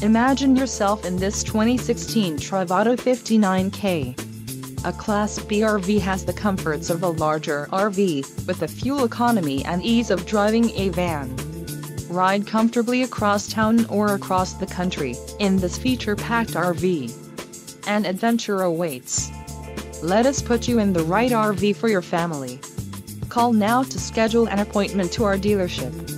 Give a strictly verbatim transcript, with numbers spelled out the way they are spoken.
Imagine yourself in this twenty sixteen TRAVATO fifty-nine K. A Class B R V has the comforts of a larger R V, with the fuel economy and ease of driving a van. Ride comfortably across town or across the country, in this feature-packed R V. An adventure awaits. Let us put you in the right R V for your family. Call now to schedule an appointment to our dealership.